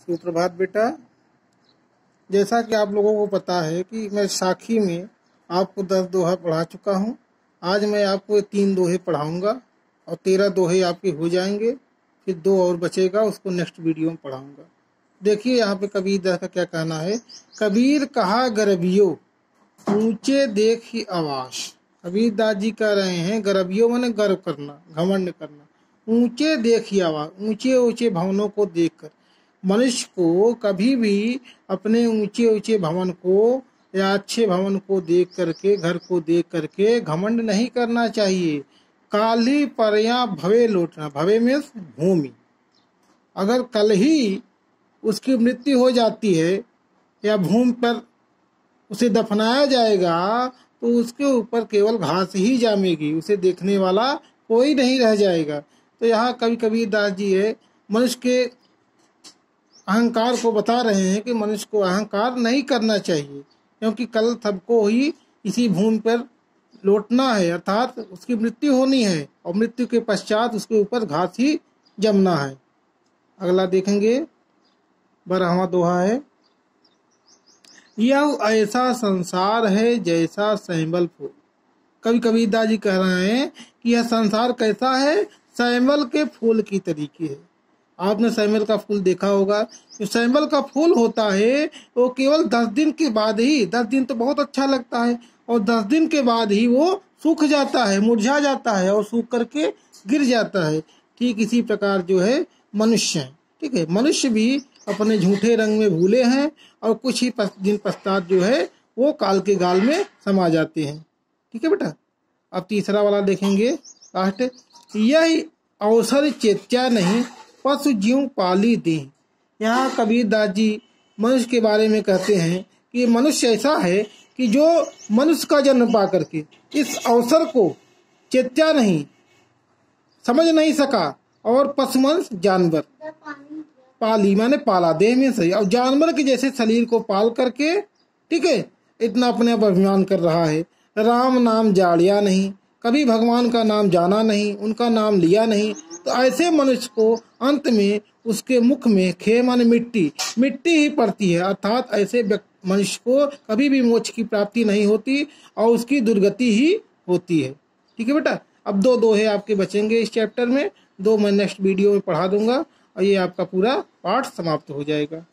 सुप्रभात बेटा। जैसा कि आप लोगों को पता है कि मैं साखी में आपको 10 दोहा पढ़ा चुका हूँ। आज मैं आपको 3 दोहे पढ़ाऊँगा और 13 दोहे आपके हो जाएंगे। फिर 2 और बचेगा, उसको नेक्स्ट वीडियो में पढ़ाऊँगा। देखिए यहाँ पे कबीरदास का क्या कहना है। कबीर कहा गरबियो ऊंचे देख ही आवास। कबीरदास जी कह रहे हैं गरबियो माने गर्व करना, घमंड करना। ऊंचे देख ही आवास, ऊंचे ऊंचे भवनों को देखकर। मनुष्य को कभी भी अपने ऊंचे ऊंचे भवन को या अच्छे भवन को देख करके, घर को देख करके घमंड नहीं करना चाहिए। काली परया भवे लौटना, भवे में भूमि। अगर कल ही उसकी मृत्यु हो जाती है या भूमि पर उसे दफनाया जाएगा तो उसके ऊपर केवल घास ही जामेगी, उसे देखने वाला कोई नहीं रह जाएगा। तो यहाँ कबीरदास जी है मनुष्य के अहंकार को बता रहे हैं कि मनुष्य को अहंकार नहीं करना चाहिए, क्योंकि कल सबको ही इसी भूमि पर लौटना है, अर्थात उसकी मृत्यु होनी है और मृत्यु के पश्चात उसके ऊपर घास ही जमना है। अगला देखेंगे, 12वां दोहा है। यह ऐसा संसार है जैसा सैंबल फूल। कबीरदास जी कह रहे हैं कि यह संसार कैसा है, सैंबल के फूल की तरीके है। आपने सैंबल का फूल देखा होगा। जो सैंबल का फूल होता है वो केवल 10 दिन के बाद ही, 10 दिन तो बहुत अच्छा लगता है, और 10 दिन के बाद ही वो सूख जाता है, मुरझा जाता है और सूख करके गिर जाता है। ठीक इसी प्रकार जो है मनुष्य है। ठीक है, मनुष्य भी अपने झूठे रंग में भूले हैं और कुछ ही दिन पश्चात जो है वो काल के गाल में समा जाते हैं। ठीक है बेटा। अब तीसरा वाला देखेंगे, लास्ट। यह अवसर चेत्या नहीं पशु जीव पाली दे। यहाँ कबीरदास जी मनुष्य के बारे में कहते हैं कि मनुष्य ऐसा है कि जो मनुष्य का जन्म पा करके इस अवसर को चेत्या नहीं, समझ नहीं सका, और पशुमंस जानवर पाली माने पाला, देह में सही, और जानवर के जैसे शरीर को पाल करके, ठीक है, इतना अपने आप अभिमान कर रहा है। राम नाम जाड़िया नहीं, कभी भगवान का नाम जाना नहीं, उनका नाम लिया नहीं। तो ऐसे मनुष्य को अंत में उसके मुख में खे माने मिट्टी ही पड़ती है, अर्थात ऐसे मनुष्य को कभी भी मोक्ष की प्राप्ति नहीं होती और उसकी दुर्गति ही होती है। ठीक है बेटा। अब 2 दोहे आपके बचेंगे इस चैप्टर में, 2 मैं नेक्स्ट वीडियो में पढ़ा दूंगा और ये आपका पूरा पाठ समाप्त हो जाएगा।